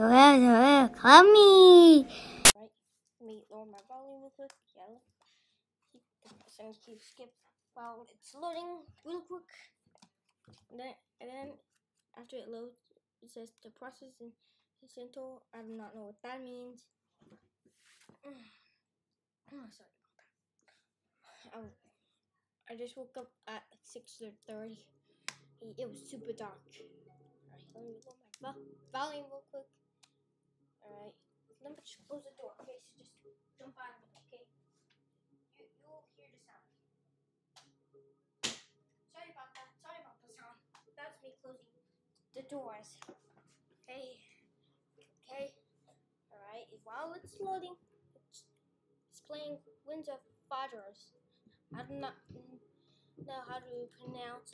Call me. Right, let me lower my volume real quick. Yeah, so keep skip while it's loading real quick. And then after it loads, it says the process in Sinto. I do not know what that means. Sorry. I just woke up at 6:30. It was super dark. Alright, let me lower my volume real quick. Alright, let me just close the door. Okay, so just jump out of it. Okay, you'll hear the sound. Sorry about that. Sorry about the sound. That's me closing the doors. Okay. Alright, while it's loading, it's playing Winds of Fajors. I do not know how to pronounce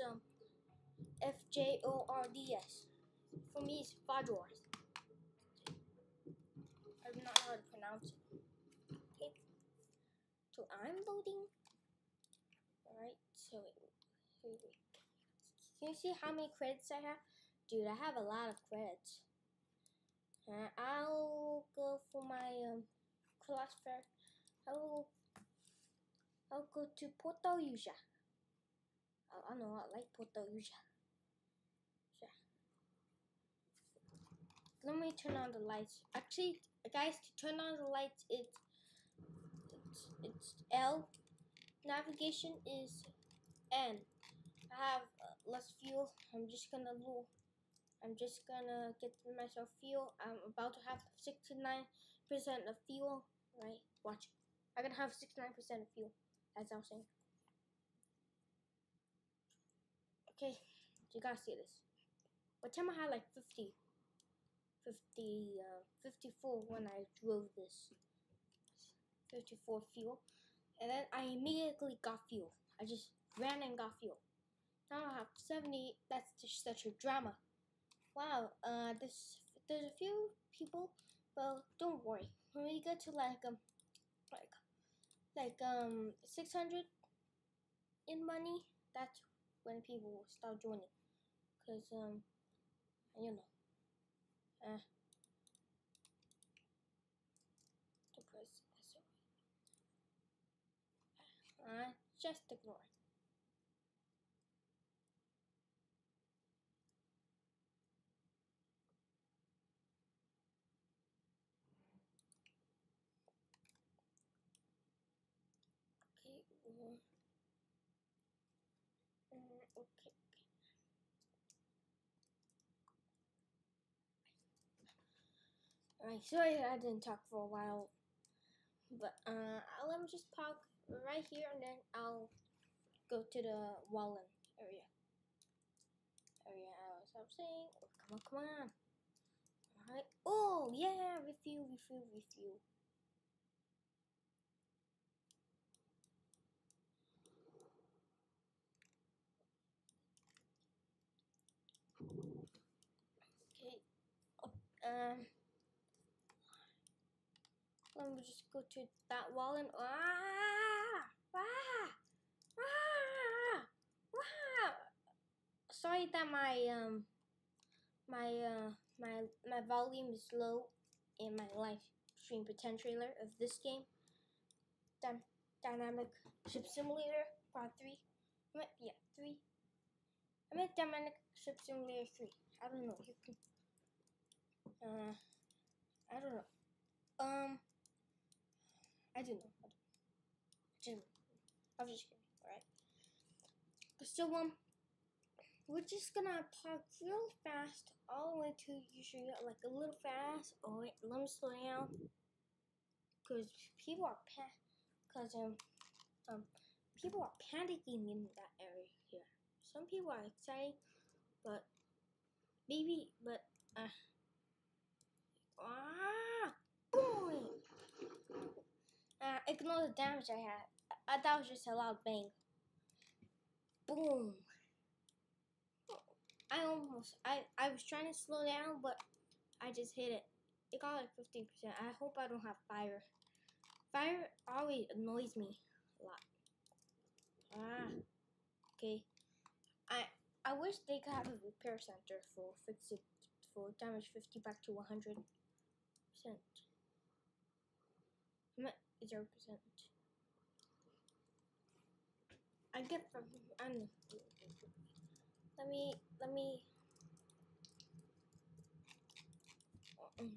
Fjords. For me, it's Fajors. I do not know how to pronounce it. Okay. So I'm loading. Alright, so here we go. Can you see how many credits I have? Dude, I have a lot of credits. I'll go for my class fair. I'll go to Porto Yuja. I know, I like Porto Yuja. Yeah. Let me turn on the lights. Actually, guys, to turn on the lights, it's L. Navigation is N. I have less fuel. I'm just gonna get myself fuel. I'm about to have 69% of fuel. Right, watch. I'm gonna have 69% of fuel. As I was saying. Okay, you guys see this. By the time I had like 54 when I drove this. 54 fuel. And then I immediately got fuel. I just ran and got fuel. Now I have 70. That's just such a drama. Wow, there's a few people, but don't worry. When we get to like 600 in money, that's when people will start joining. Cause you know, to press just ignore. Okay. Okay. Alright, sorry I didn't talk for a while, but let me just park right here and then I'll go to the Wallen area. As I'm saying, oh, come on. Alright. Oh yeah, refuel. Okay. Let me just go to that wall and Sorry that my volume is low in my live stream pretend trailer of this game. Dynamic Ship Simulator Part 3. 3. I meant Dynamic Ship Simulator 3. I don't know. You can I don't know. I don't know. I'm just kidding, alright? So, we're just gonna park real fast all the way to usually like a little fast. Oh wait, let me slow down. Cause people are people are panicking in that area here. Some people are excited, but boom! Ignore the damage I had. That was just a loud bang. Boom! I was trying to slow down, but I just hit it. It got like 15%. I hope I don't have fire. Fire always annoys me a lot. Okay. I wish they could have a repair center for for damage 50 back to 100%. I'm at 0%. I get from I don't know. Let me okay.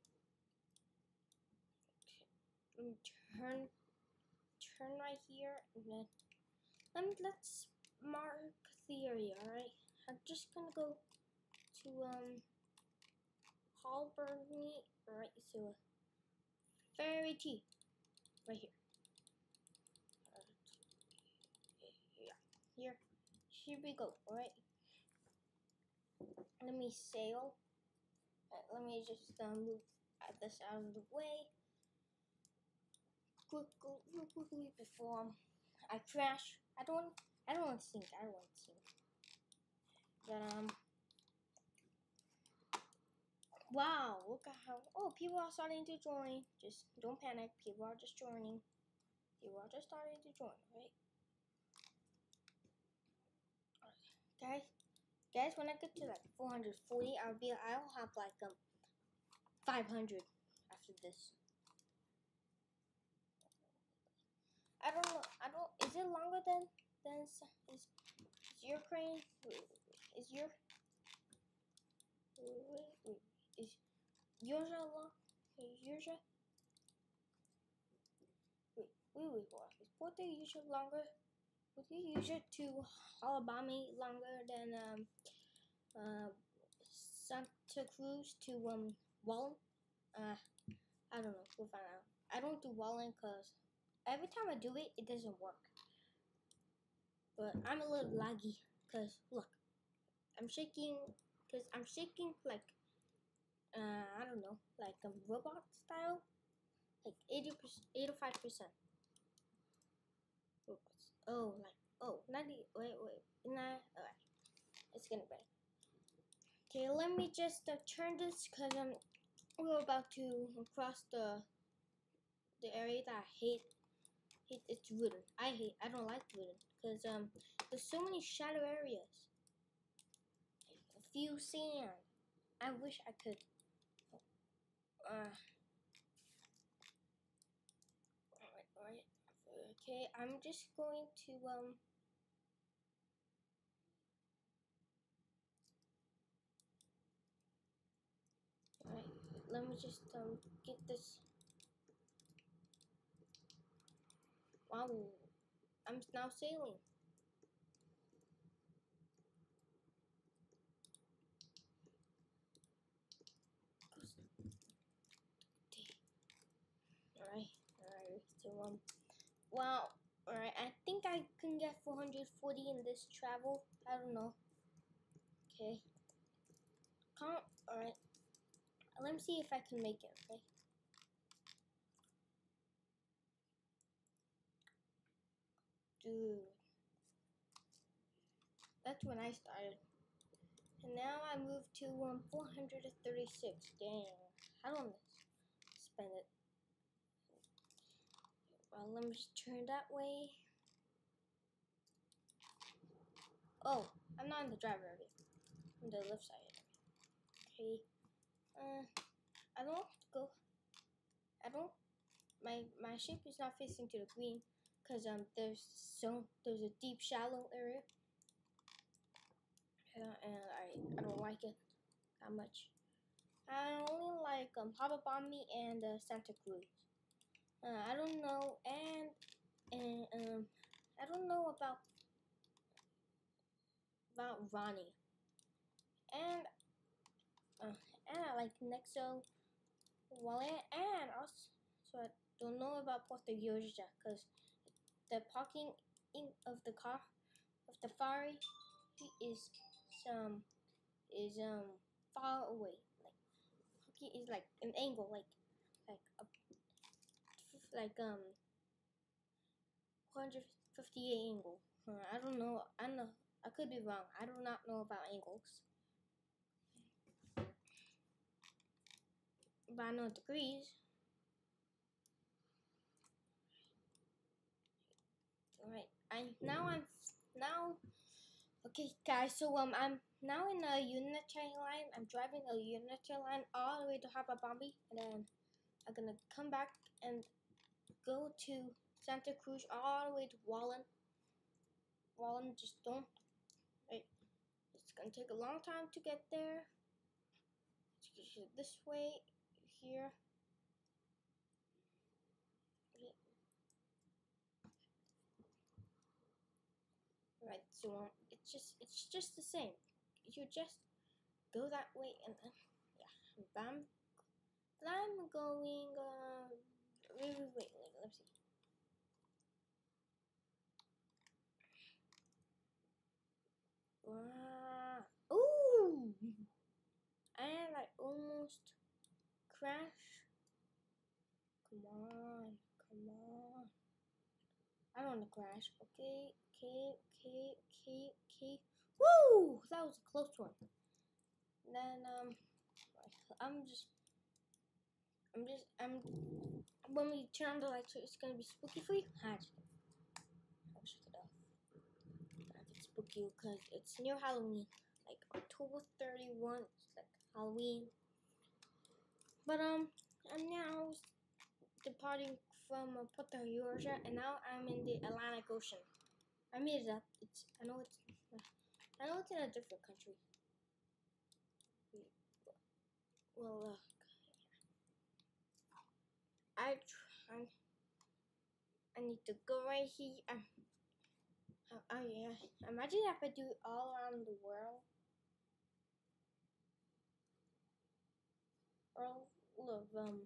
Turn right here and then let's mark the area. Alright, I'm just gonna go to Halberny. Alright, so Fairy Tea right here. Yeah, here we go. Alright, let me sail. Let me just move this out of the way quickly before I crash. I don't want to sink. I don't want to sink. But wow, look at how people are starting to join. Just don't panic. People are just joining. People are just starting to join, right? Guys, when I get to like 440, I'll have like 500 after this. I don't know. Is it longer than is your crane? Is your wait, is yours long? Is yours wait. Is Puerto usually longer? Would you use it to Alabama longer than Santa Cruz to Wallen? I don't know. We'll find out. I don't do Wallen because every time I do it, it doesn't work. But I'm a little laggy because look, I'm shaking like I don't know, like a robot style, like 80%, 85%. Oh, like 90. Wait. Nah, alright. It's getting better. Okay, let me just turn this because we're about to cross the area that I hate. It's wooden. I don't like wooden because there's so many shadow areas. A few sand. I wish I could. Alright. Okay, I'm just going to Alright, let me just get this. Wow, I'm now sailing. Alright, so wow, alright, I think I can get 440 in this travel. I don't know. Okay. Alright. Let me see if I can make it, okay? Dude. That's when I started. And now I moved to 436. Dang. I don't spend it. Well, let me just turn that way. Oh, I'm not in the driver area. I'm on the left side. Okay. I don't go. My ship is not facing to the green because there's a deep shallow area. And I don't like it that much. I only like Hababami and Santa Cruz. I don't know and I don't know about Ronnie. And I like Nexo, Wallet, and also I don't know about Puerto Georgia because the parking of the car of the ferry is far away. Like parking is like an angle, like 158 angle. I don't know. I could be wrong. I do not know about angles. But I know degrees. Alright. Now Okay, guys. So I'm now in a Unity line. I'm driving a Unity line all the way to Hababambi, and then I'm gonna come back and go to Santa Cruz all the way to Wallen. Wallen, just don't. Wait, it's gonna take a long time to get there. This way, here. Right, so it's just the same. You just go that way and yeah, bam. I'm going. Wait, let's see. Ooh, and I almost crashed. Come on, come on. I don't want to crash. Okay. Woo! That was a close one. Then when we turn on the lights, so it's gonna be spooky for you. I'll shut it off. It's spooky because it's near Halloween, like October 31. It's like Halloween. But I'm now departing from Puerto Rico, and now I'm in the Atlantic Ocean. I made it up. I know it's in a different country. Well, I need to go right here. Yeah. Imagine if I do it all around the world. All of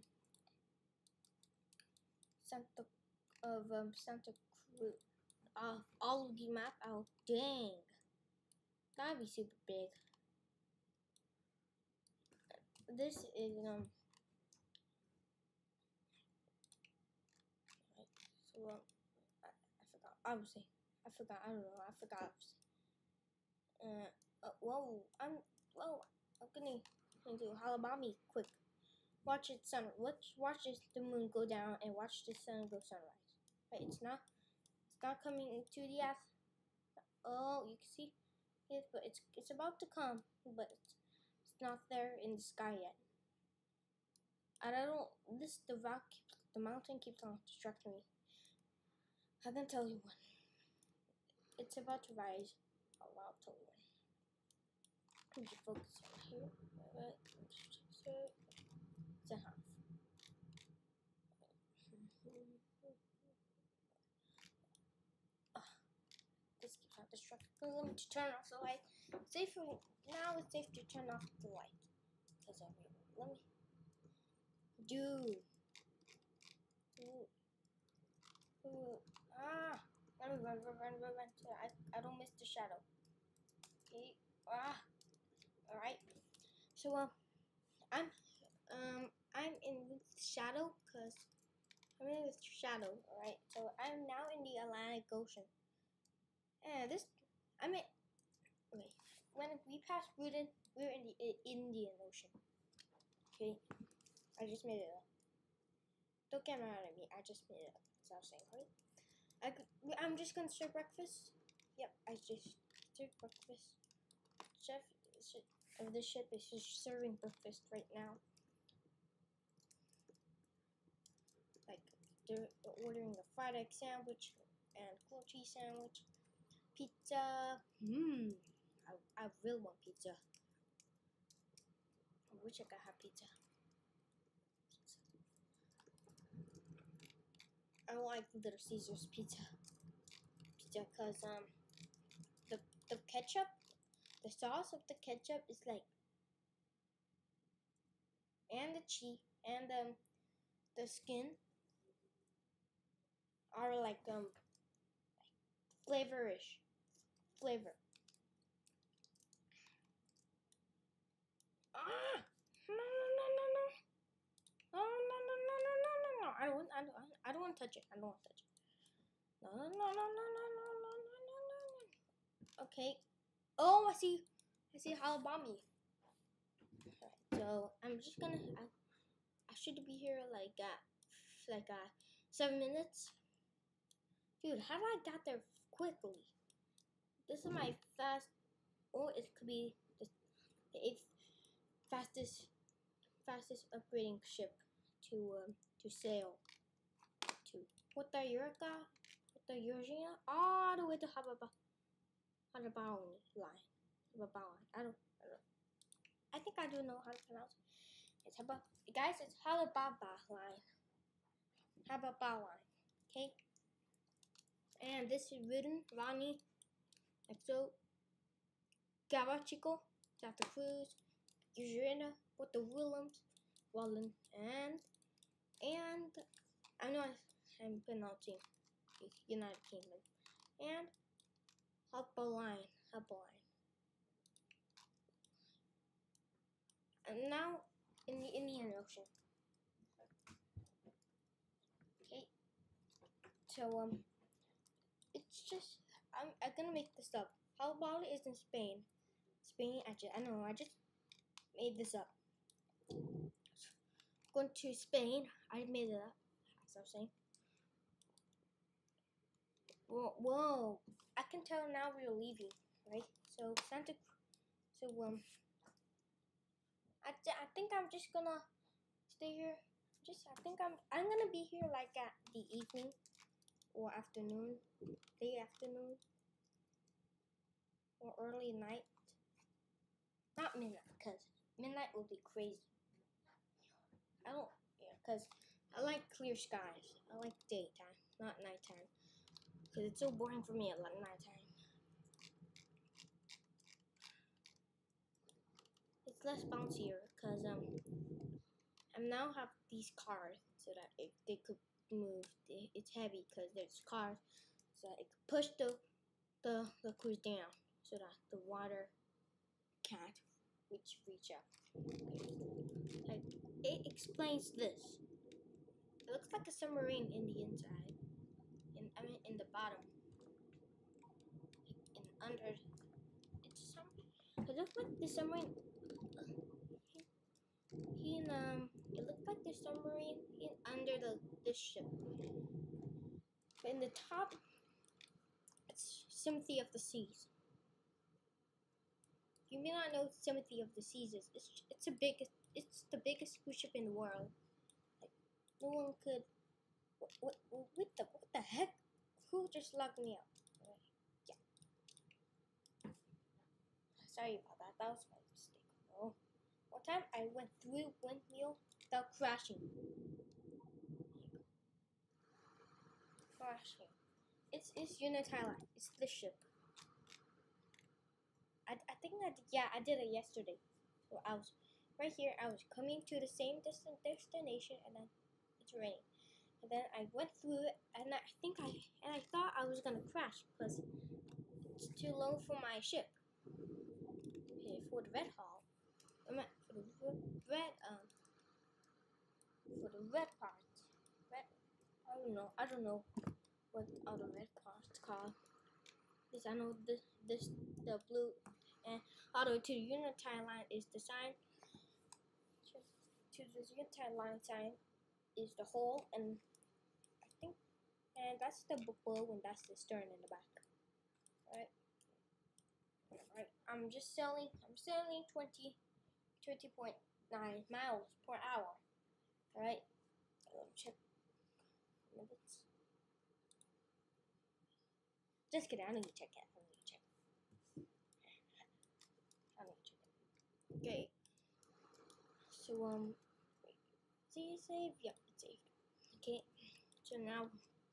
Santa Cruz. All of the map. Oh dang, that'd be super big. This is So I forgot. Obviously, I forgot. I don't know. I forgot. Whoa. I'm gonna do Halabami quick. Watch it watch the moon go down and watch the sun go sunrise. Right, it's not coming into the earth. Oh, you can see it, but it's about to come, but it's not there in the sky yet. And I don't. The mountain keeps on distracting me. I can tell you when. It's about to rise. I'll tell you when. Let me focus on here. It's a half. This keeps on distracting. Let me turn off the light. Now it's safe to turn off the light. Because let me do. Let me run. So I don't miss the shadow. Okay. Alright. So I'm in with shadow because I'm in with shadow. Alright. So I'm now in the Atlantic Ocean. And when we passed Britain, we're in the Indian Ocean. Okay. I just made it up. Don't get mad at me. I just made it up. That's what I was saying, right? I'm just gonna serve breakfast. Yep, I just served breakfast. Chef of the ship is just serving breakfast right now. Like they're ordering a fried egg sandwich and grilled cheese sandwich, pizza. I really want pizza. I wish I could have pizza. I don't like Little Caesars pizza because the ketchup, the sauce of the ketchup is like, and the cheese and the skin are like flavorish flavor. No. I don't want to touch it. I don't want to touch it. No. Okay. Oh, I see Halabami. So I'm just gonna. I should be here like 7 minutes. Dude, how did I got there quickly? This is my fast, or it could be the 8th fastest upgrading ship to sail to Puerto Eureka, Puerto Eugenia, all the way to Hababa line. I think I do know how to pronounce it. It's guys, it's Hababa line. Hababa line. Okay? And this is written Ronnie, Exo, Garachico, Santa Cruz, Eugenia, Puerto Williams, Wallen, and I know I'm pronouncing United Kingdom, and Hopperline. And now in the Indian Ocean. Okay, so it's just I'm gonna make this up. How Bali is in Spain. I just made this up. Going to Spain. I made it up. As I was saying. Whoa! I can tell now we're leaving, right? So I think I'm just gonna stay here. I think I'm gonna be here like at the evening or afternoon, late afternoon, or early night. Not midnight, cause midnight will be crazy. Cause I like clear skies. I like daytime, not nighttime, cause it's so boring for me at like nighttime. It's less bouncier, cause I now have these cars so that if they could move, it's heavy because there's cars, so that it could push the cruise down so that the water can't reach up. Like, it explains this. It looks like a submarine in the inside, in the bottom, and under. It looks like the submarine. It looked like the submarine under this ship. But in the top, it's Symphony of the Seas. You may not know what Symphony of the Seas is. It's the biggest cruise ship in the world. Like, no one could. What the heck? Who just locked me out? Yeah. Sorry about that. That was my mistake. Oh. One time I went through windmill without crashing. It's Unitila. It's this ship. I think I did it yesterday. So I was right here. I was coming to the same destination, and then it's raining. And then I went through it, and I thought I was gonna crash because it's too low for my ship. Okay, for the red hull, for the red parts. I don't know what all the red parts called. Yes, I know the blue, and although to the Unitile line is the sign. To the Unitile line sign is the hull, and I think, and that's the bow, and that's the stern in the back. Right. I'm sailing 20.9 miles per hour. Alright. Check minutes. Just kidding, I don't need to check it. Okay. So see save? Yep, it's saved. Okay. So now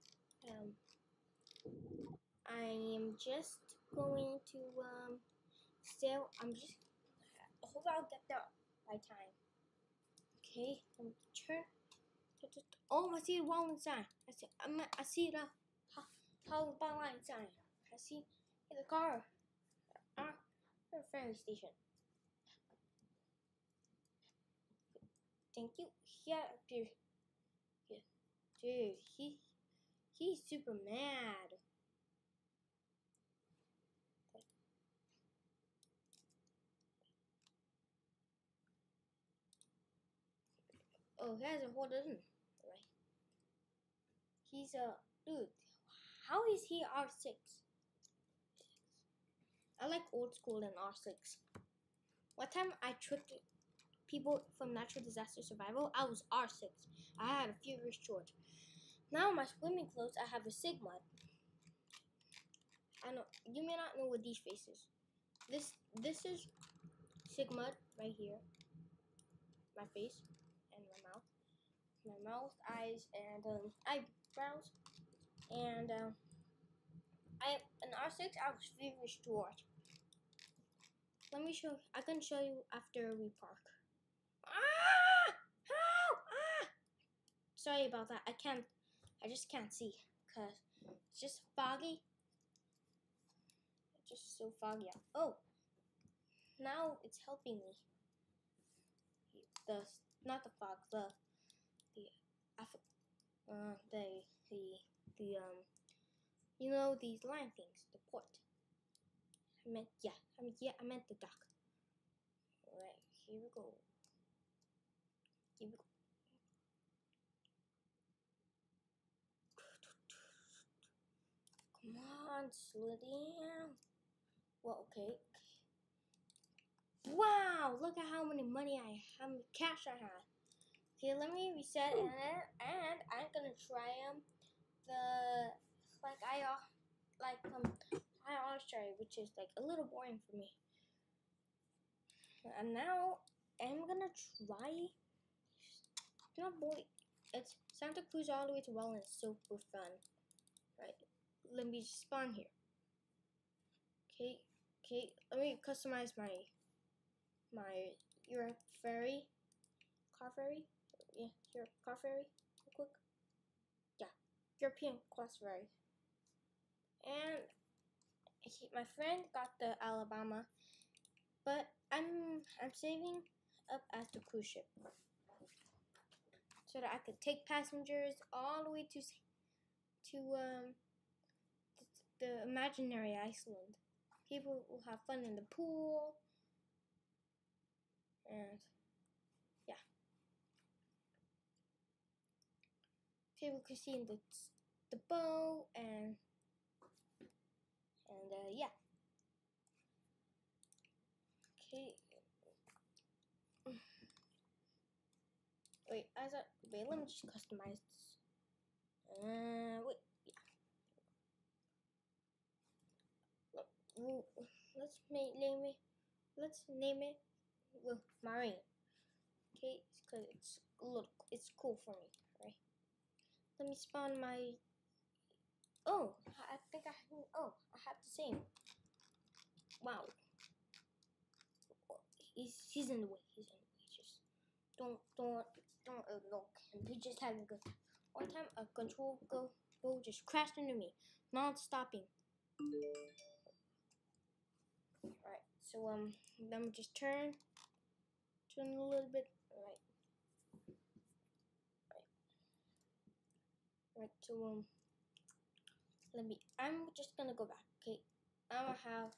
I am just going to sail. Hope I'll get there by time. Okay, turn. Oh, I see the wall sign. I see the how line sign. I see the car. The ferry station. Thank you. Yeah, dude. Dude, he's super mad. Oh, he has a whole dozen. Right. He's a dude. How is he R6? I like old school and R6. One time I tricked people from natural disaster survival. I was R6. I had a Furious George. Now my swimming clothes, I have a Sigmud. I know you may not know what these faces. This is Sigmud right here. My face and my mouth. My mouth, eyes, and eyebrows. And I in R6 I was Furious George. Let me show. I can show you after we park. Ah! Help! Ah! Sorry about that. I just can't see because it's just foggy. It's just so foggy out. Oh, now it's helping me. Not the fog. You know these line things. The port. I meant the dock. Alright, here we go. Here we go. Come on, slow down. Well, okay. Wow, look at how many cash I have. Okay, let me reset and I'm gonna try I always try, which is like a little boring for me. And now I'm gonna try. Not boring. It's Santa Cruz all the way to Wellness. Super fun, right? Let me spawn here. Okay. Let me customize your ferry, car ferry. Yeah, your car ferry. Real quick. Yeah, European class ferry. And my friend got the Alabama, but I'm saving up as the cruise ship so that I could take passengers all the way to the imaginary Iceland. People will have fun in the pool, and yeah, people can see in the boat and yeah. Okay. Wait, let me just customize this. Wait, yeah. Let's name it Marine. Okay, because it's cool for me, right? Let me spawn my. Oh, I think I have the same. Wow. He's in the way. Just don't look. We just having good. One time a control go just crashed into me, non-stopping. Alright, so let me just turn a little bit. Right, so I'm just gonna go back. Okay, I'm gonna have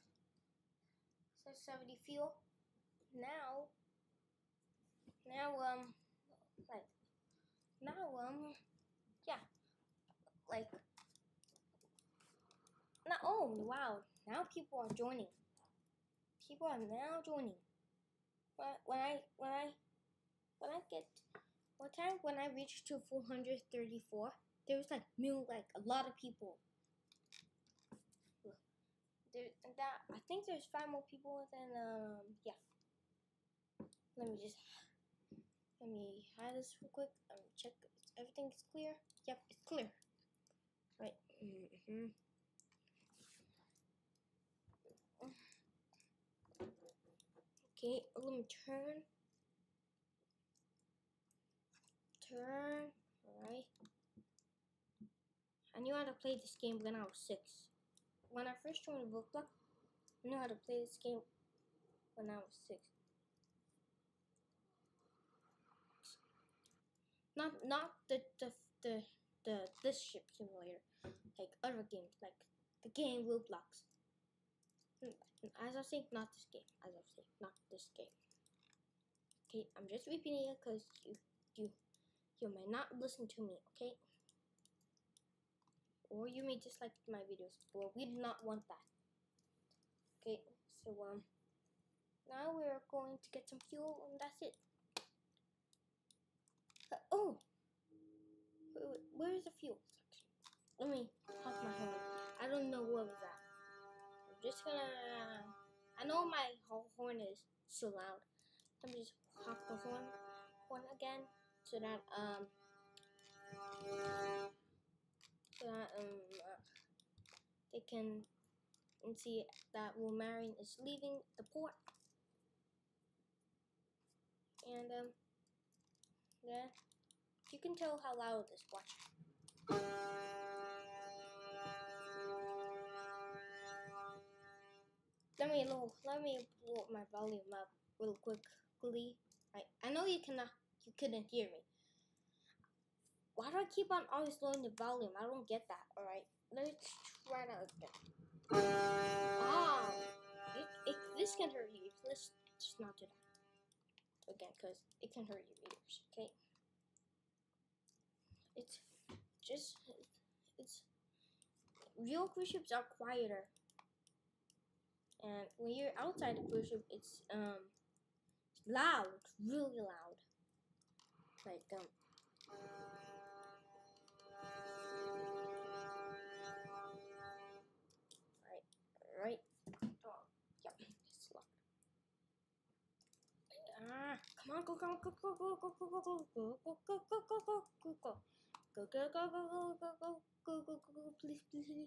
70 fuel. Now yeah, now, oh wow, now people are joining. People are now joining. But when I get one time when I reached to 434, there was like a lot of people. I think there's 5 more people, and yeah. Let me hide this real quick. Check if everything is clear. Yep, it's clear. Right. Okay, let me turn. Alright. I knew how to play this game when I was 6. When I first joined Roblox, I knew how to play this game when I was 6. Not this ship simulator, like other games, like the game Roblox. As I say, not this game. As I say, not this game. Okay, I'm just repeating it because you may not listen to me. Okay, or you may dislike my videos, but we do not want that. Okay. So now we're going to get some fuel, and that's it. Oh, wait, where is the fuel section? Let me honk my horn. I don't know what was that. I'm just gonna. I know my horn is so loud. Let me just honk the horn again, so that they can see that Wolverine is leaving the port. And yeah, you can tell how loud it is. Watch. Let me blow my volume up real quickly. I know you couldn't hear me. Why do I keep on always lowering the volume? I don't get that. All right, let's try that again. This can hurt you. Let's just not do that again, because it can hurt your ears. Okay. It's real cruise ships are quieter, and when you're outside the cruise ship, it's loud, really loud. Like right. Oh, yep, it's loud. Come on, go, please,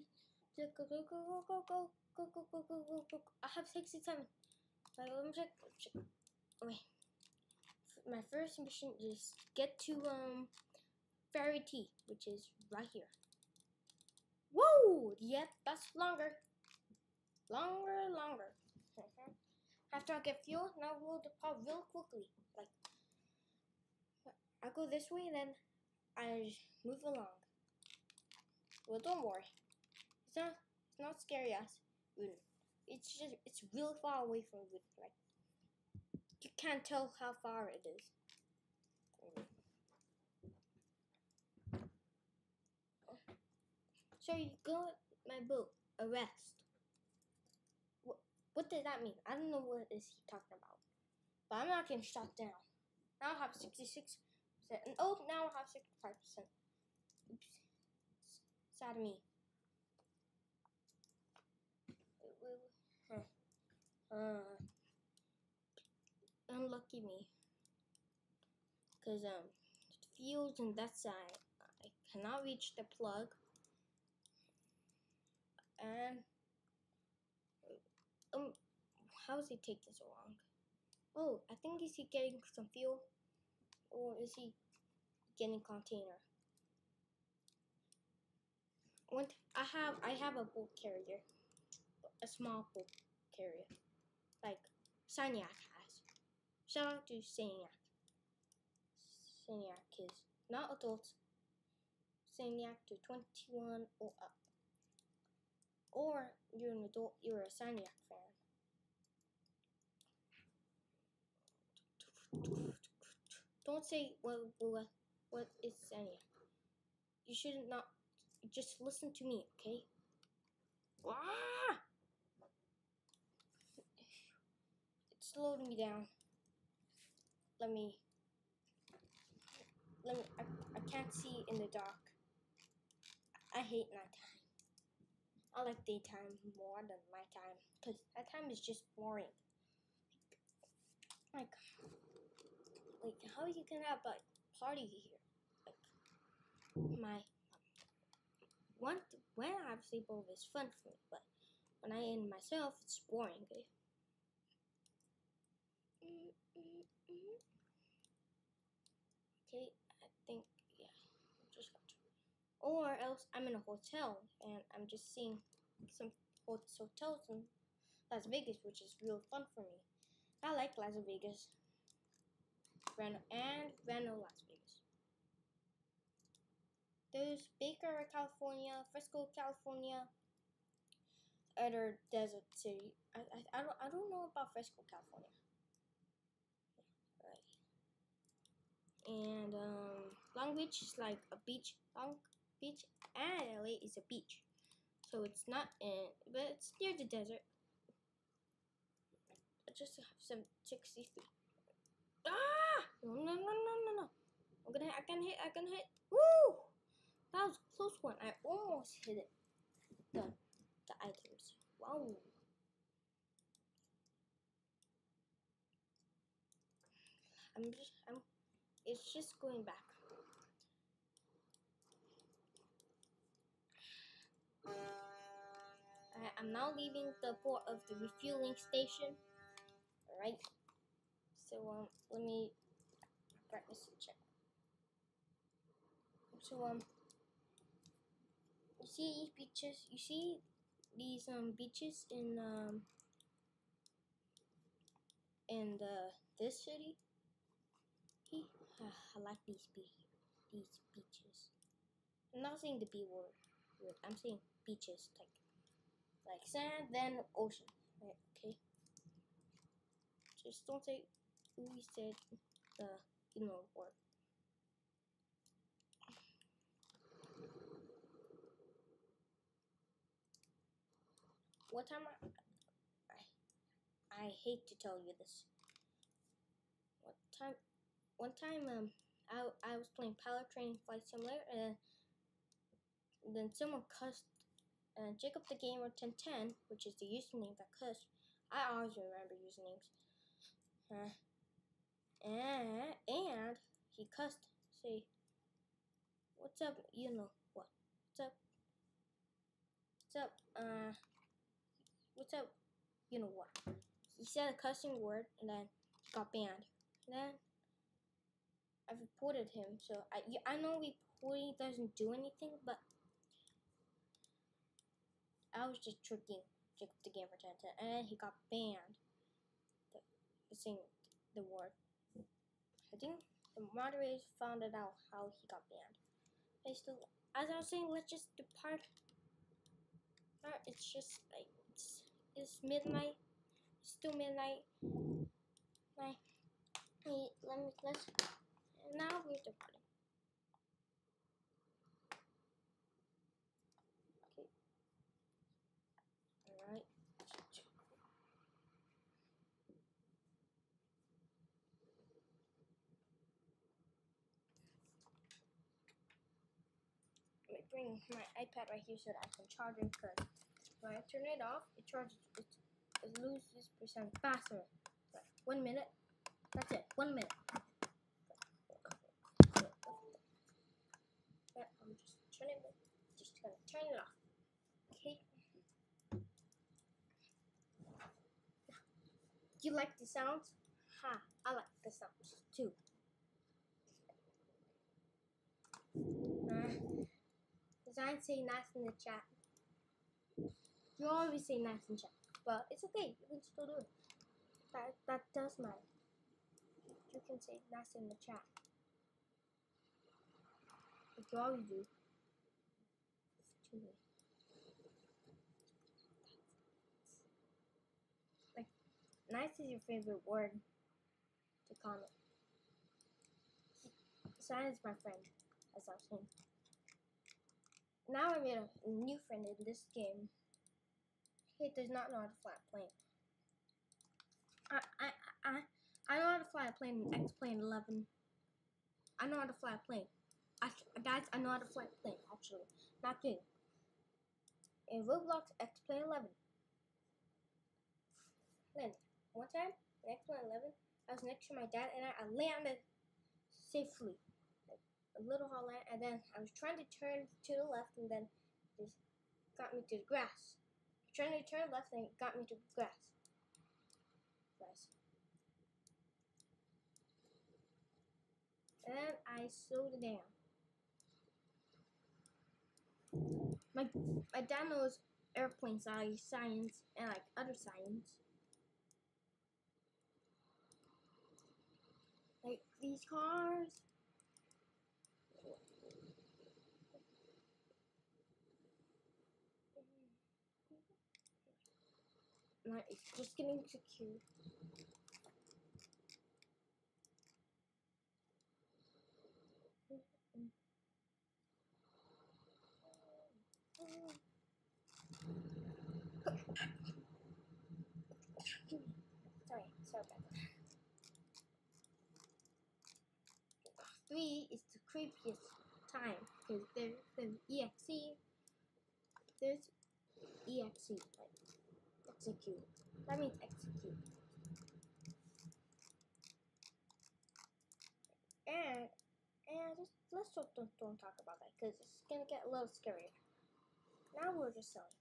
go. I have 67. Let me check. Wait. My first mission is get to Fairy Tea, which is right here. Whoa! Yep, that's longer. Longer. After I get fuel, now we'll depart real quickly. Like, I go this way, then I move along. Well, don't worry. It's not scary as Wooten. It's really far away from Wooten. Like, you can't tell how far it is. So you go at my boat, arrest. What does that mean? I don't know what is he talking about. But I'm not getting shot down. Now I have 66%. Oh, now I have 65%. Oops. Sad of me. Unlucky me. Because the fuels on that side, I cannot reach the plug. And how does he take this so long? Oh, I think is he getting some fuel, or is he getting container? I have a boat carrier, a small boat carrier, like Sanyak has. Shout out to Sanyak. Sanyak is not adults. Sanyak to 21 or up. Or you're an adult, you're a Sanyak fan. Don't say what is Sanyak. You should not. Just listen to me, okay? Ah! It's slowing me down. I can't see in the dark. I hate nighttime. I like daytime more than nighttime, because nighttime is just boring. Like, how you can have a party here? Like, when I have sleepover is fun for me, but when I am myself, it's boring. Okay? Okay, I think just watch. Or else I'm in a hotel and I'm just seeing some hotels in Las Vegas, which is real fun for me. I like Las Vegas, Reno Las Vegas. There's Baker, California, Fresco, California, other desert city. I don't know about Fresco, California. Right. And Long Beach is like a beach. Long Beach and LA is a beach. So it's not in, but it's near the desert. I just have 63. Ah! No. I can hit. Woo! That was a close one. I almost hit it. The items. Wow. It's just going back. I'm now leaving the port of the refueling station. Alright. So let me practice and check. So you see these beaches? You see these beaches in this city? I like these beaches. I'm not saying the B word. I'm saying beaches, like sand, then ocean. Right? Okay. Just don't say we said the word. One time I hate to tell you this. One time I was playing Pilot Training Flight Simulator, and then someone cussed Jacob the Gamer 1010, which is the username that cussed. I always remember usernames. And he cussed. Say, what's up? You know what? What's up? What's up? What's up? You know what? He said a cussing word, and then he got banned. And then I reported him. So I know reporting doesn't do anything, but I was just tricking Jacob the Gamer 1010, and then he got banned. For saying the word. I think the moderators found it out how he got banned. As I was saying, let's just depart. It's just like it's midnight. It's still midnight. Let's. Now we're departing. Okay. All right. Let me bring my iPad right here so that I can charge it, because when I turn it off, it charges. It loses percent faster. Right. 1 minute. That's it. 1 minute. I'm just gonna turn it off. Okay. You like the sounds? Ha! I like the sounds too. Design say nice in the chat. You always say nice in chat, but it's okay. You can still do it. That does matter. You can say nice in the chat. Like you always do. Like, nice is your favorite word to comment. Sign is my friend, as I was saying. Now I made a new friend in this game. He does not know how to fly a plane. I know how to fly a plane in X-Plane 11. I know how to fly a plane. Guys, I know how to fly a plane, actually. Not kidding. In Roblox X-Plane 11. Then, one time, in X-Plane 11, I was next to my dad, and I landed safely. Like, a little hard land, and then I was trying to turn to the left, and then it just got me to the grass. Trying to turn left, and it got me to the grass. Guys. And then I slowed it down. My dad knows airplane science and like other science. Like these cars. Like, it's just getting secure. Sorry. previous time because there's exe. There's exe, like execute. That means execute. And just let's don't talk about that because it's gonna get a little scary. Now we're just selling.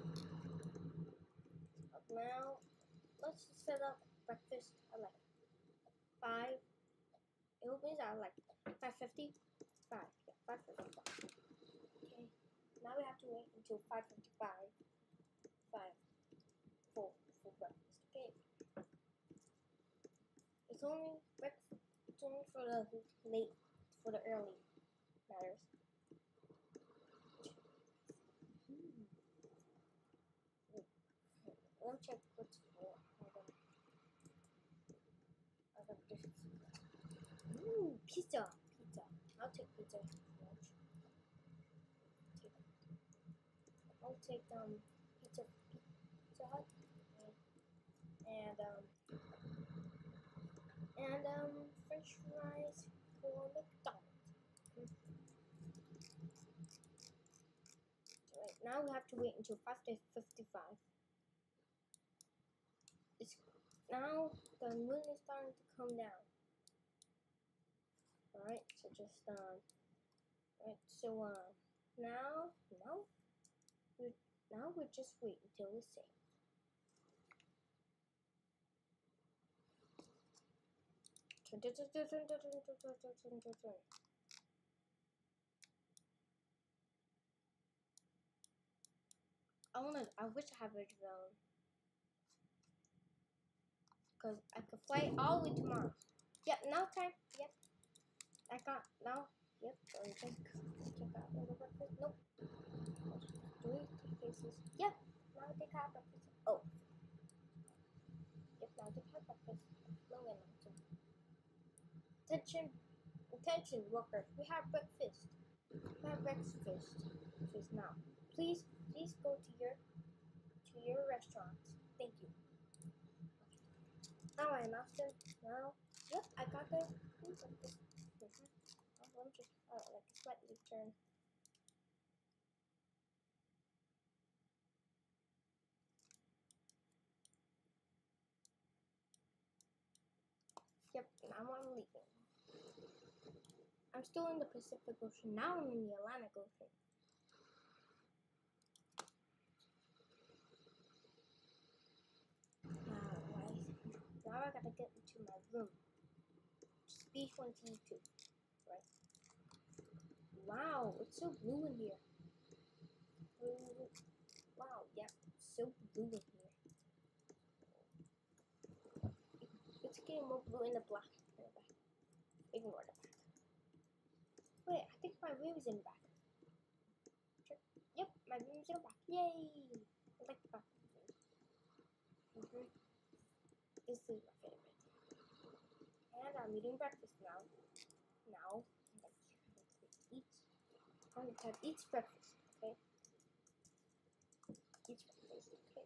Now let's just set up breakfast at like 5. It opens at like 5:50. 5:55. Okay. Now we have to wait until 5:55. 5 for breakfast. Okay. It's only breakfast. It's only for the late, for the early matters. Let me check what's for. I got this. Ooh, pizza. I'll take pizza. I'll take pizza Hut and French fries for McDonald's. Right, now we have to wait until 5:55. Now the moon is starting to come down. Alright, so just now we just wait until we save. I wish I had a drone. Because I could fly all the way tomorrow. Yep, now time. Yep. I got now. Yep. Check out the breakfast. Nope. 3 cases. Yep. Now they have breakfast. Oh. Yep. Now they have breakfast. No one. Attention, workers. We have breakfast. We have breakfast now. Please go to your restaurants. Thank you. Now I announced it. Now, yep, I got the breakfast. Let me just like slightly turn. Yep, now I'm leaving. I'm still in the Pacific Ocean. Now I'm in the Atlantic Ocean. Now I gotta get into my room. B22, right? Wow, it's so blue in here. Wow, yeah, it's so blue in here. It's getting more blue in the black. Ignore the back. Wait, I think my room is in the back. Sure. Yep, my room is in the back. Yay! I like the back. This is my favorite. And I'm eating breakfast now. I'm going to eat breakfast, okay? Eat breakfast, okay?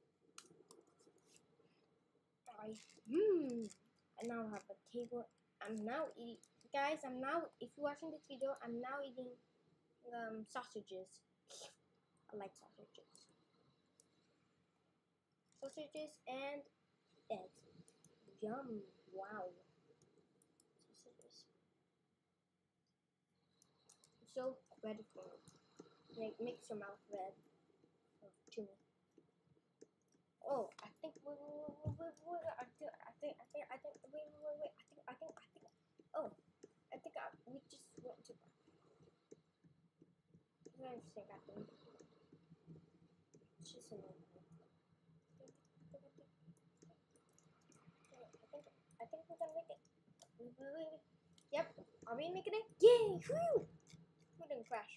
I now have a table. I'm now eating, guys. If you're watching this video, I'm now eating sausages. I like sausages. Sausages and eggs. Yum! Wow. Sausages. So ready for it. Makes your mouth red. Oh, to me. Oh, I think wait. We just went to. I think just a minute. I think we're gonna make it. Yep. Are we making it? Yay! Whew! We didn't crash.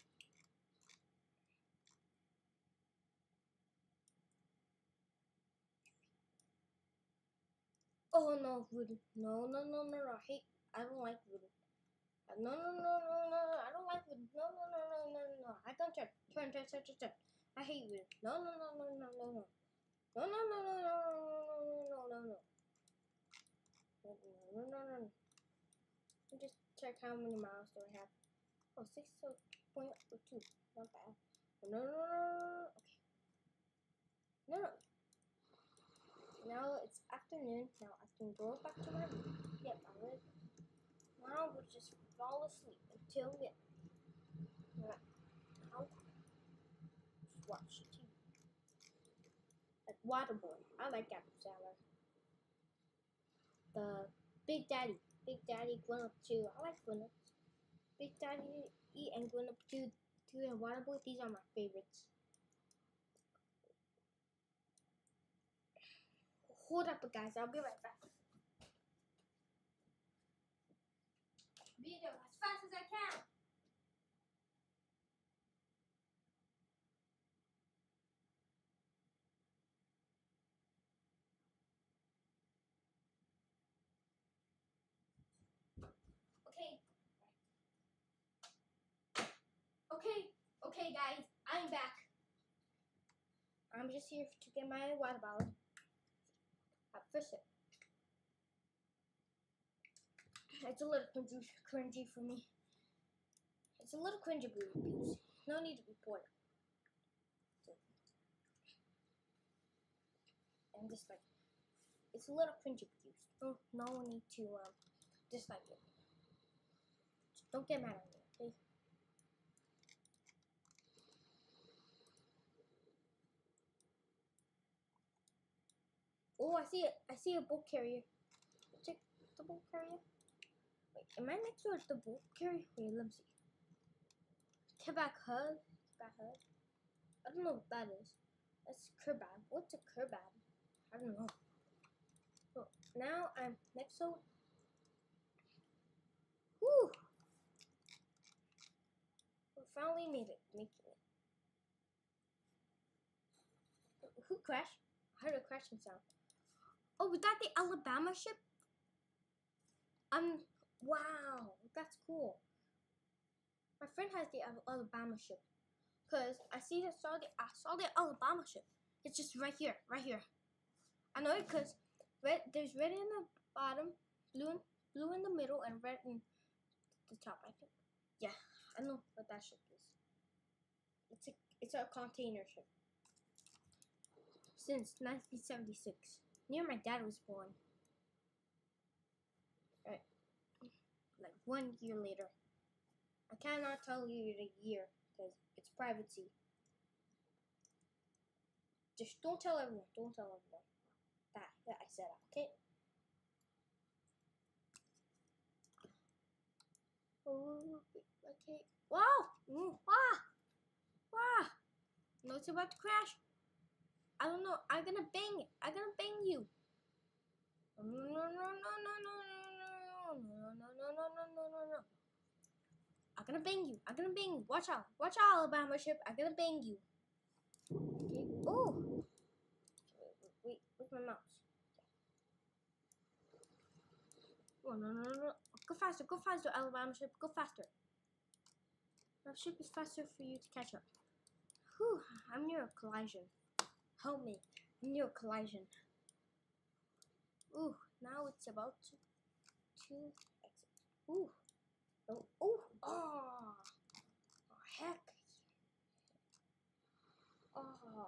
Oh no, voodoo. No. I don't like voodoo. No. I don't like voodoo. No. I don't turn. I hate voodoo. No. No. I'm just check how many miles do I have. Oh, 6.2. Not bad. No, no, no, no. Okay. No, no. Now it's afternoon. Now I can go back to my room. Yep, I will. Now we'll just fall asleep until we I'll just watch TV. Like Waterboy. I like Adam Sandler. The Big Daddy. Big Daddy, Grown Up 2. I like Grown Up. Big Daddy and Grown Up 2 and Waterboy. These are my favorites. Hold up, guys. I'll be right back. Video as fast as I can. Okay, guys. I'm back. I'm just here to get my water bottle. Fish it. It's a little cringy for me. It's a little cringy abuse. No need to report it. And just like, it's a little cringy abuse. No need to dislike it. Just don't get mad at me, okay? Oh, I see it. I see a boat carrier. Check the boat carrier. Wait, am I next to the boat carrier? Wait, let me see. Quebec Hub. I don't know what that is. That's Kerbab. What's a Kerbab? I don't know. So now I'm next to. Whew! We finally made it. Making it. Who crashed? I heard a crashing sound. Oh, was that the Alabama ship? Wow, that's cool. My friend has the Alabama ship. Cause I saw the Alabama ship. It's just right here. I know it cause there's red in the bottom, blue in the middle, and red in the top. I think. Yeah, I know what that ship is. It's a container ship. Since 1976, near my dad was born. Right, like 1 year later. I cannot tell you the year because it's privacy. Just don't tell everyone. That I said that, okay? Oh, okay. Wow! Wow! No, it's about to crash. I don't know. I'm gonna bang it. I'm gonna bang you. No. I'm gonna bang you. Watch out, Alabama ship. I'm gonna bang you. Okay. Oh. Wait. Where's my mouse? Oh, no. Go faster, Alabama ship. Go faster. Our ship is faster for you to catch up. Whew, I'm near a collision. Help me. I'm near a collision. Ooh, now it's about to exit. Ooh. Oh, heck. Oh.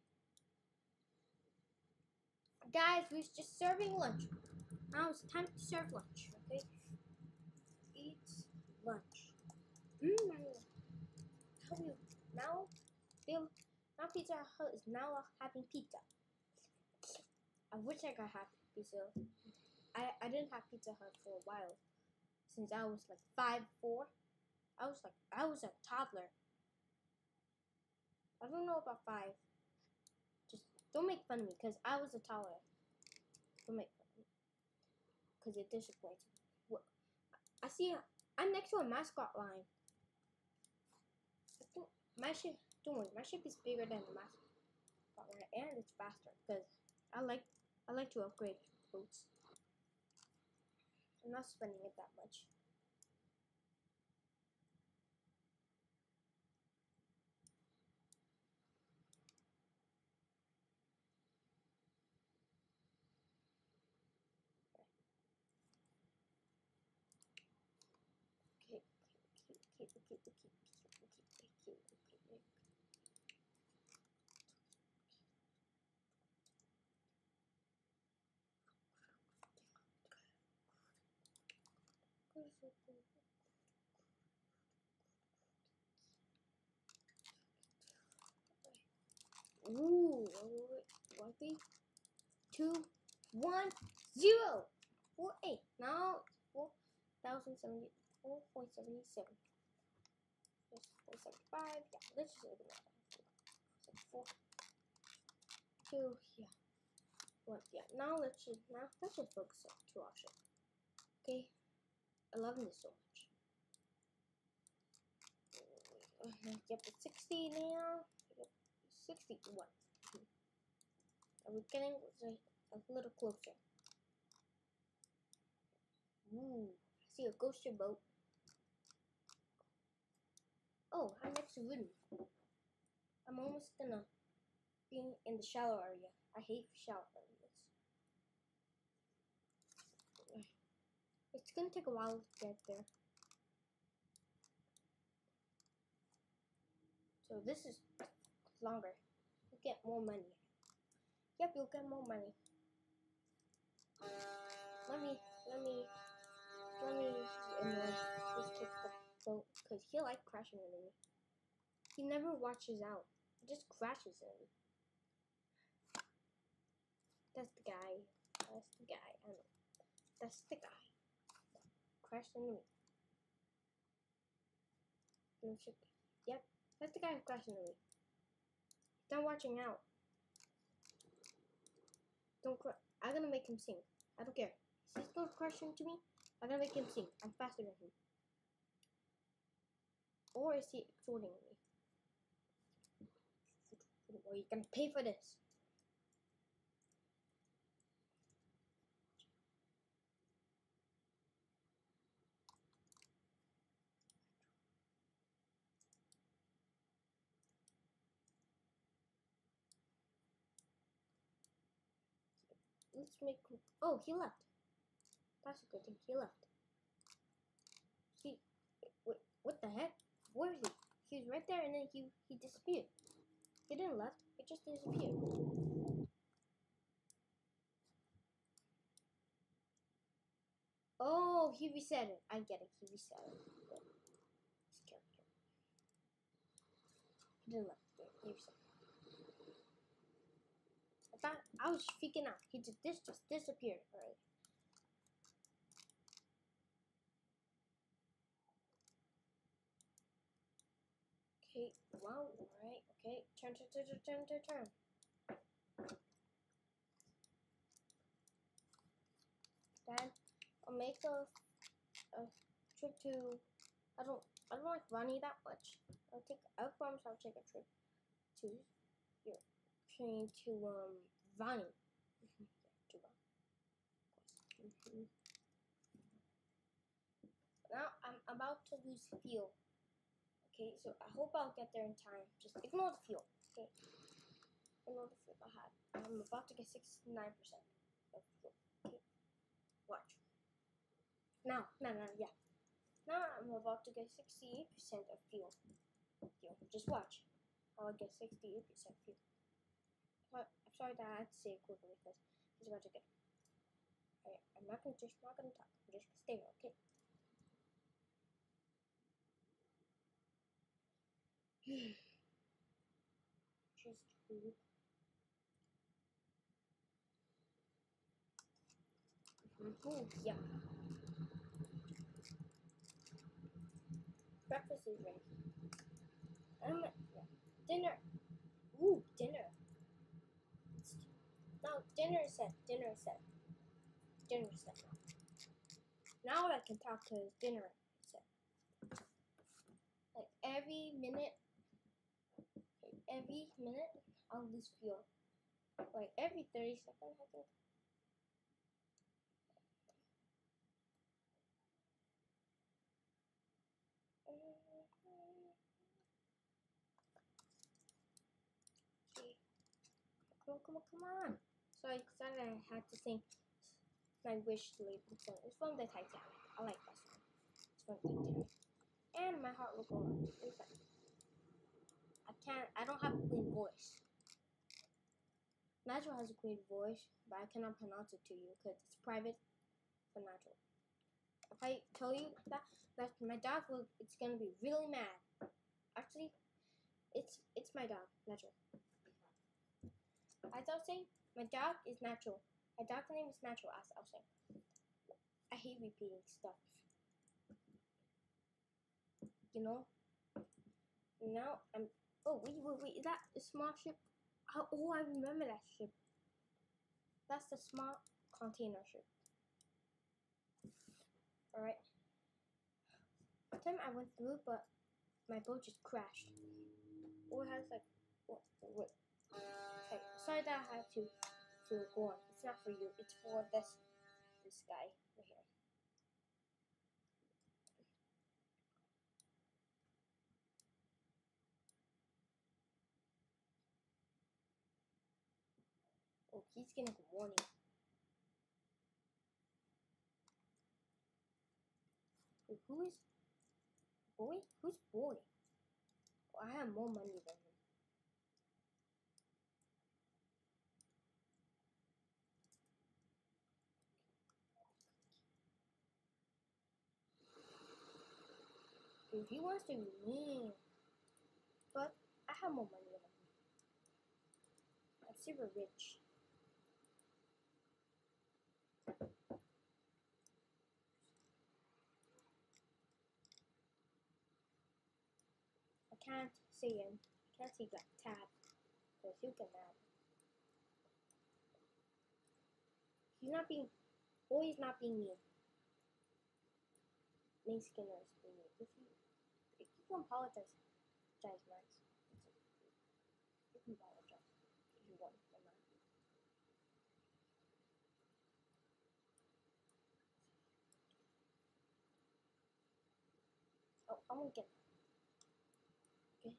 Guys, we're just serving lunch. Now it's time to serve lunch, okay? Eat lunch. Now Pizza Hut is now having pizza. I wish I got happy pizza. I didn't have Pizza Hut for a while. Since I was like 5'4". I was a toddler. I don't know about 5. Just don't make fun of me because I was a toddler. Don't make fun of me. Because it disappoints me. I see I'm next to a mascot line. My ship, don't worry, my ship is bigger than the mascot line and it's faster because I like to upgrade boats. I'm not spending it that much. Ooh, 1, 3, 2, 1, 0. 48. Now 4,070, 4.77. 475. Yeah, let's just open that. 4, 2. Yeah. 1. Yeah. Now let's just focus on 2 options. Okay. I love this so much. Yep, it's 60 now. Yep, 61. And we're getting a little closer. Ooh, I see a ghoster boat. Oh, I'm next to Wooden. I'm almost gonna be in the shallow area. I hate shallow areas. It's gonna take a while to get there. So this is longer. You get more money. Yep, you'll get more money. Let me just take the boat because he likes crashing into me. He never watches out. He just crashes in me. That's the guy. That's the guy. I know. That's the guy. Crashed into me. Yep, that's the guy who crashed into me. He's not watching out. Don't cry. I'm gonna make him sing. I don't care. He's gonna crash into me. I'm gonna make him sing. I'm faster than him. Or is he exhorting me? Or you're gonna pay for this. Let's make him. Oh, he left. That's a good thing. He left. What the heck? Where is he? He was right there and then he disappeared. He didn't left. He just disappeared. Oh, he reset it. I get it. He reset it. His character. He didn't left. He reset it. I was freaking out. This just disappeared already. Okay, wow, alright, okay. Turn. Then I'll make a trip to I don't like Ronnie that much. I promise I'll take a trip to your train to Ronnie. To Ronnie. Now I'm about to lose fuel. Okay, so I hope I'll get there in time. Just ignore the fuel, okay? Ignore the fuel I had. I'm about to get 69% of fuel. Okay, watch. Now, yeah. Now I'm about to get 68% of fuel. Just watch. I'll get 68% fuel. I'm sorry that I had to say it quickly because he's about to get. Alright, I'm not gonna talk. I'm just gonna stay here, okay? Choose food. Food, yeah. Breakfast is ready. Yeah. Dinner. Ooh, dinner. No, dinner is set. Dinner is set. Dinner is set now. Now I can talk to his dinner is set. Like every minute, I'll lose fuel. Like every 30 seconds, I think. Okay. Come on. So I decided I had to sing my wish to leave the song. It's from the Titanic. I like that song. It's from the Titanic. And my heart will go on. I don't have a clean voice. Nigel has a clean voice, but I cannot pronounce it to you because it's private for Nigel. if I tell you that my dog it's gonna be really mad. Actually, it's my dog, Natural. As I was saying, my dog is Natural. My dog's name is Natural, as I was saying. I hate repeating stuff. You know? Now I'm... Oh, wait. Is that a small ship? Oh, I remember that ship. That's the small container ship. Alright. One time I went through, but my boat just crashed. Oh, it has like... What? Like, sorry that I had to go on. It's not for you. It's for this guy right here. Oh, he's getting a warning. Wait, who is Boy? Who's Boy? Oh, I have more money than him. If he wants to be mean, but I have more money than him. I'm super rich. I can't see him. I can't see that tab. Because you can add. He's not being... Boy is not being mean. Main Skinner is being mean. If you can apologize, Max. You can apologize if you want. Oh, I'm gonna get that. Okay.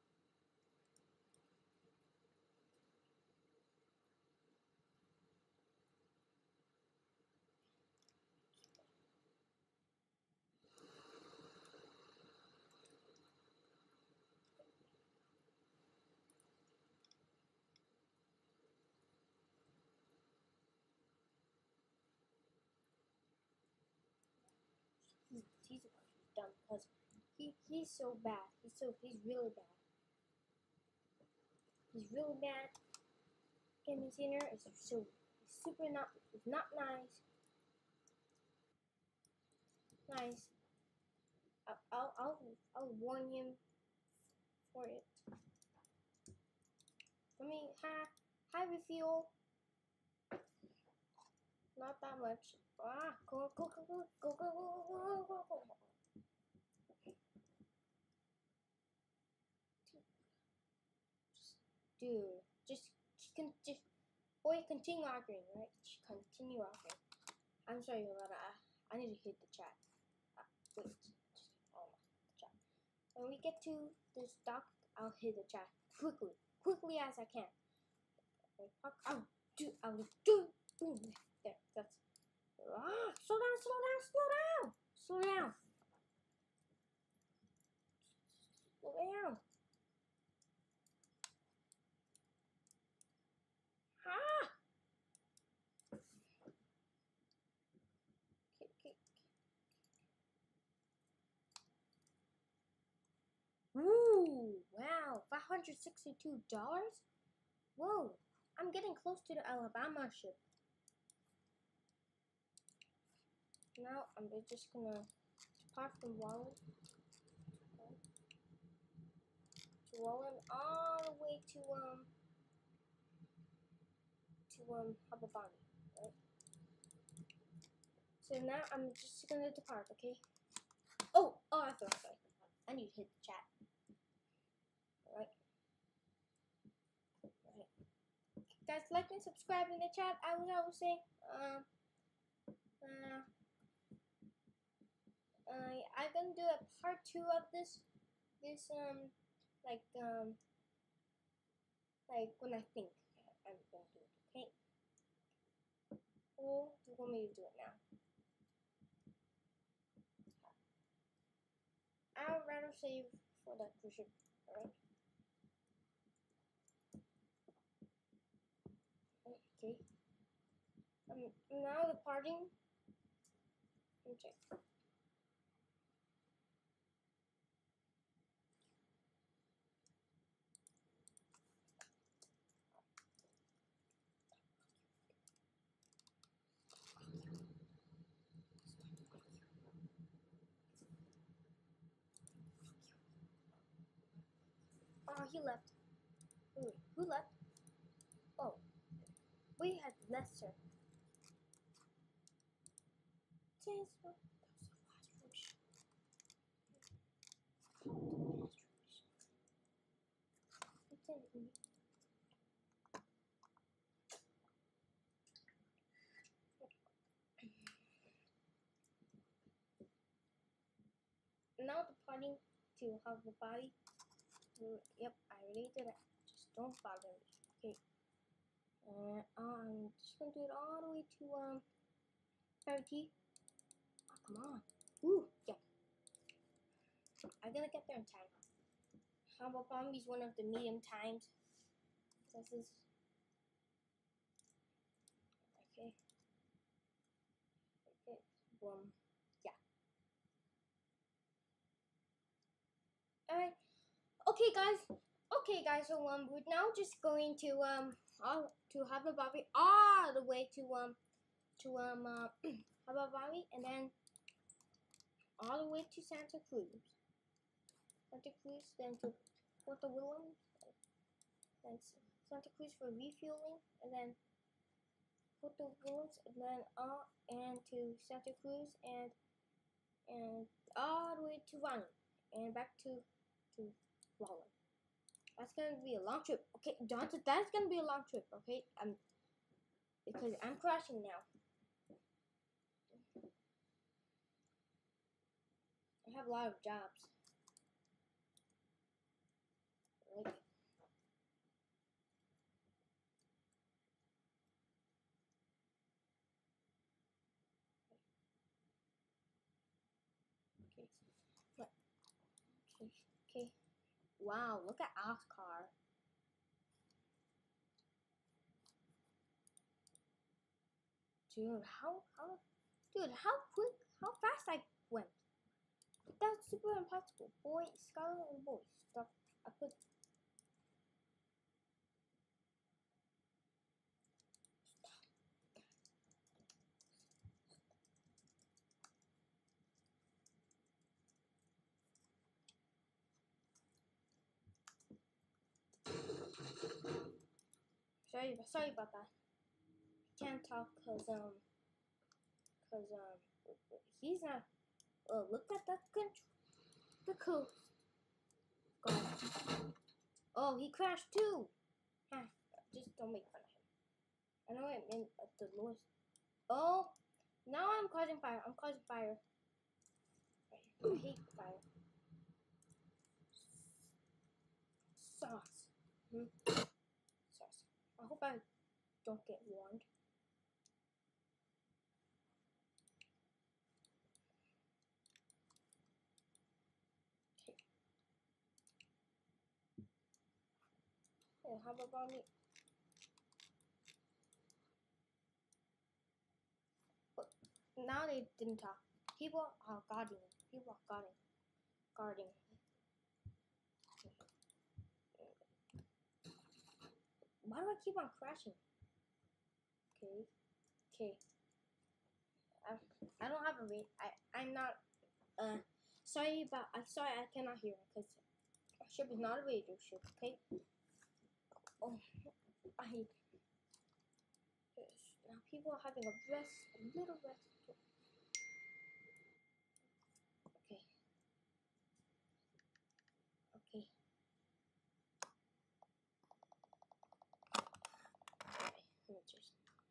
He's about to be done because he's so bad. He's really bad. He's really bad. Gaming Center is so super not nice. Nice. I'll warn him for it. I mean, hi refuel. Not that much. Ah, go. Dude, just boy, continue arguing, right? Just continue arguing. I'm sorry about that. I need to hit the chat. Wait, oh my chat. When we get to this dock, I'll hit the chat quickly as I can. I'll do. Boom. There. That's. Slow down. Slow down. Ah! Okay. Ooh, wow, $562? Whoa, I'm getting close to the Alabama ship. Now I'm just gonna depart from Wallen. To Wallen all the way to Hababani, right? So now I'm just gonna depart, okay? Oh, I thought sorry. I need to hit the chat. Alright. Guys, like and subscribe in the chat. I was saying, I'm gonna do a part 2 of this like when I think I'm gonna do it, okay? Or do you want me to do it now? I'd rather save for that cruise ship, alright? Okay. Now departing. Let me check. Oh, he left. Wait, who left? Oh, we had Lester. Transfer. Now departing to have the body. Yep, I already did it. Just don't bother me. Okay. I'm just gonna do it all the way to 30. Oh, come on. Ooh, yep. I'm gonna get there in time. Humble Bomb is one of the medium times. This is okay. Okay. Boom. Yeah. Alright. Okay guys, so we're now just going to have a Bobby all the way to have a Bobby, and then all the way to Santa Cruz. Then to Port Williams, then Santa Cruz for refueling, and then Port Williams, and then and to Santa Cruz, and all the way to Ronald, and back to Roland. That's gonna be a long trip. Okay, Johnson, that's gonna be a long trip. Okay, because I'm crashing now. I have a lot of jobs. Like, okay, okay. Wow, look at our car. Dude, how quick, how fast I went. That's super impossible. Boy, Scarlet and boy stuff. I put. Sorry about that. Can't talk cause he's not. Look at that control. The cool. Oh, he crashed too. Just don't make fun of him. I know I meant the noise. Oh, now I'm causing fire. I'm causing fire. I hate fire. Sauce. Sauce. I hope I don't get warned. Okay. Yeah, how about me? But now they didn't talk. People are guarding. People are guarding. Guarding. Why do I keep on crashing? Okay. Okay. I don't have a rate. I'm not. Sorry I cannot hear because our ship is not a radio ship. Okay. Oh, I hate this. Now people are having a little rest. Okay. Okay. Okay. Let me just.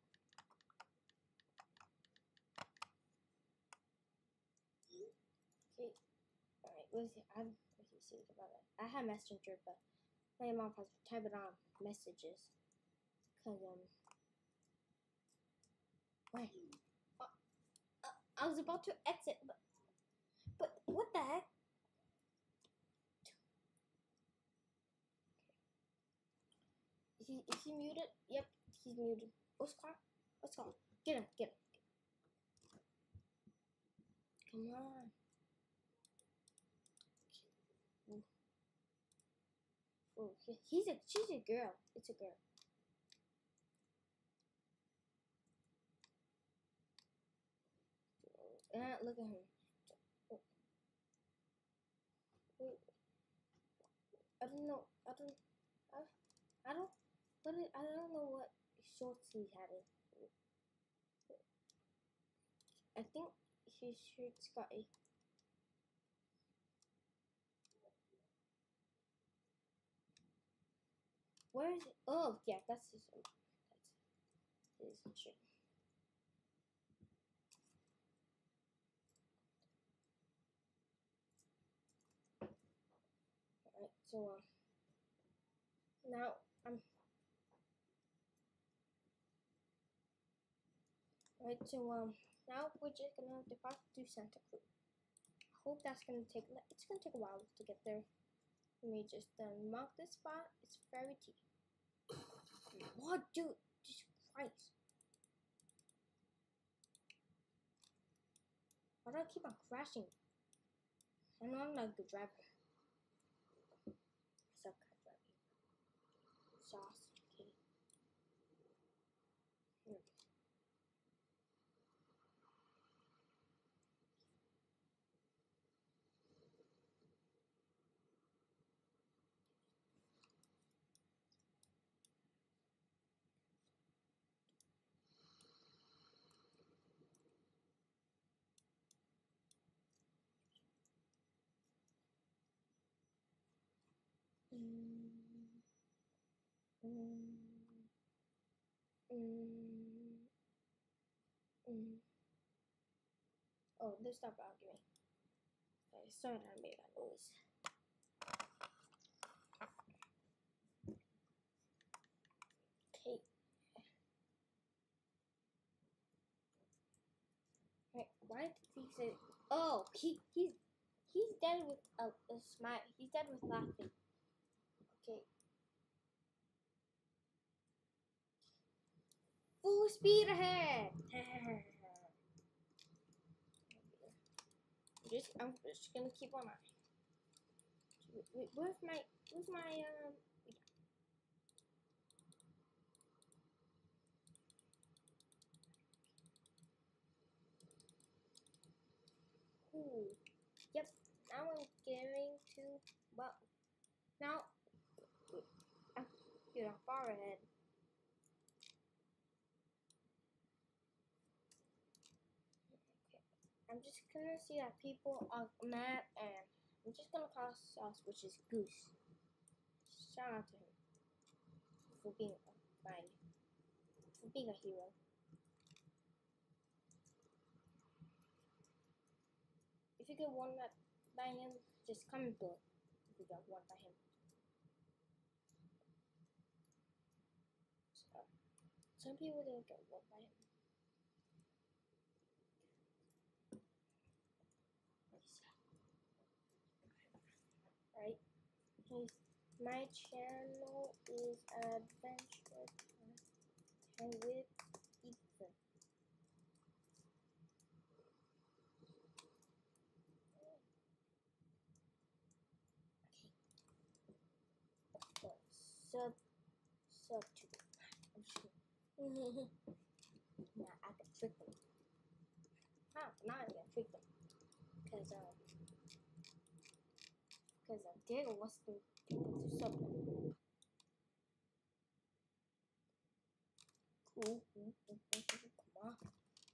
Okay. Alright. Let's see about it. I have Messenger, but my mom has to type it on messages. Cause wait. I was about to exit, but what the heck? Is he muted? Yep, he's muted. Oscar? Get him. Come on. Oh, she's a girl. It's a girl. Look at him. Oh. Wait. I don't know. I don't know what shorts he had. I think his shirt's got a. Where is it? Oh, yeah, that's his. That's his shirt. Alright, so now I'm. Alright, so now we're just gonna depart to Santa Cruz. I hope that's gonna take. It's gonna take a while to get there. Let me just mark this spot. It's very deep. What, dude? Jesus Christ! Why do I keep on crashing? I know I'm not a good driver. I suck at driving. Sauce. Okay. Here. Oh, let's stop arguing. Okay, sorry that I made that noise. Okay. Right, why did he say? Oh, he's dead with a smile. He's dead with laughing. Okay. Full speed ahead. I'm just gonna keep on. Wait, where's my Ooh. Yep. Now I'm getting to now I'm far ahead. Okay. I'm just gonna see that people are mad, and I'm just gonna call sauce, which is Goose. Shout out to him for being a hero. If you get one by him, just comment below if you got one by him. So, some people didn't get one by him. Right? My channel is Adventure Time with Ethan. Okay. Sub to. I'm sure. Yeah, I can trick them. Now I can trick them. Because Diego wants to people to sub them. Cool. Come on.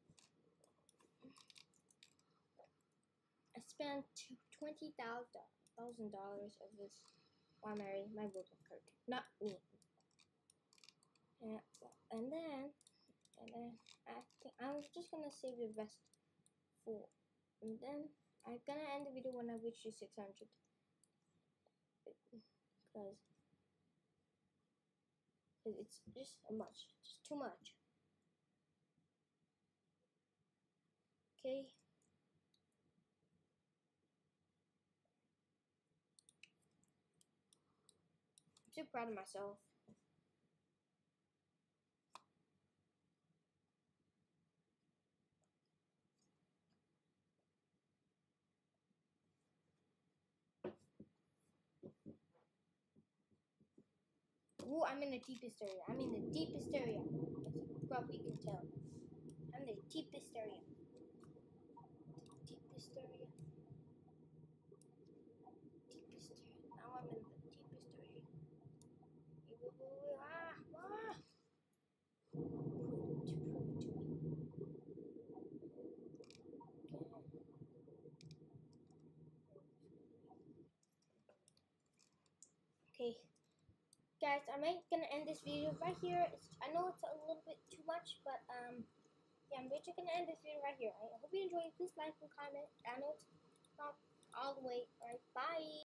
I spent $20,000 of this while marrying my Wilson Kirk. Not me. And then I think I'm just gonna save the rest for, and then I'm gonna end the video when I reach to 600, because it's just too much. Okay. I'm so proud of myself. Ooh, I'm in the deepest area. I'm in the deepest area. As you probably can tell. I'm in the deepest area. Deepest area. Deepest area. Now I'm in the deepest area. Ah! Prove it to me. Okay. Guys, I'm gonna end this video right here. I know it's a little bit too much, but yeah, I'm just gonna end this video right here. I hope you enjoyed. Please like and comment. I know it's not all the way. Alright, bye.